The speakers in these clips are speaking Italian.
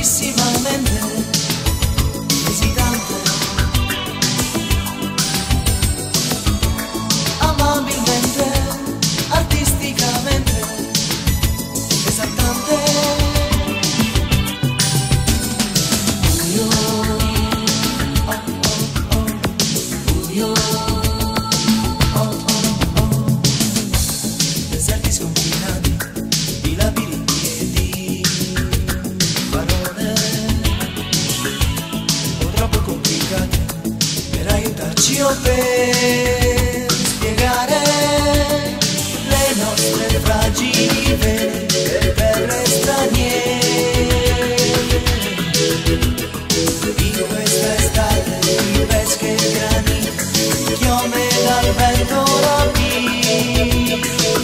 dolcissimamente esitante, amabilmente, artisticamente esaltante. Io, oh, oh, oh, io, oh, oh, oh, deserti sconfinati, di labirinti e di parole o troppo complicate per aiutarci o per spiegare le nostre fragili vene per terre straniere. In questa estate di pesche e granite, chiome dal vento rapite,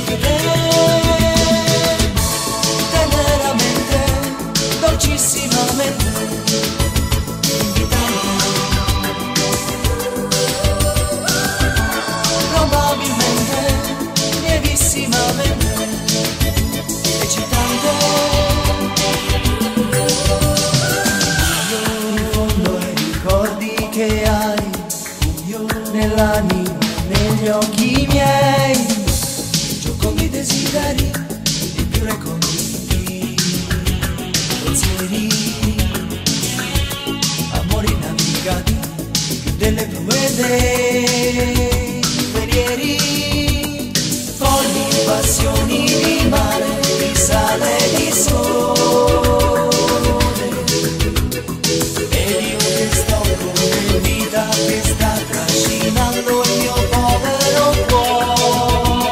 teneramente, dolcissimamente invitante, probabilmente, lievissimamente eccitante. In fondo ai ricordi che hai, io nell'anima, negli occhi miei, gioco con i desideri, i più reconditi pensieri, amori navigati, più delle prue dei velieri, folli passioni di mare, di sale e di sole, ed io che sto come vita che sta trascinando il mio povero cuore,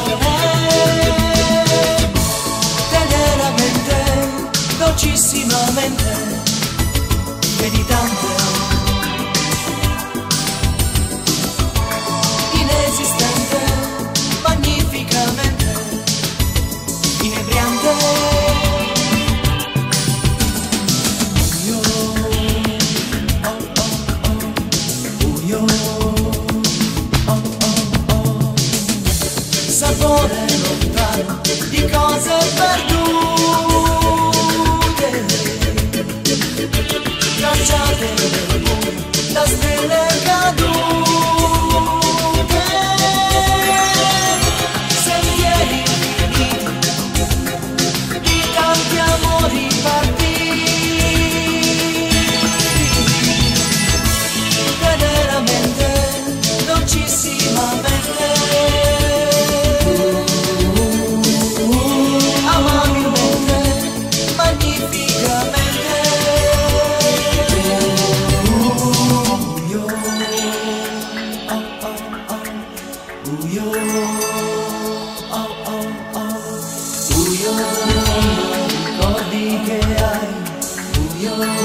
teneramente, dolcissimamente, meditante, inesistente, magnificamente inebriante. Io, oh oh oh, io, oh oh oh, sapore lontano di cose perdute, tracciate nel buio da stelle cadute, sentieri infiniti di tanti amori partiti, teneramente, dolcissimamente, amabilmente, magnificamente. Io, oh oh oh, io, oh oh oh, io, ricordi che hai, io.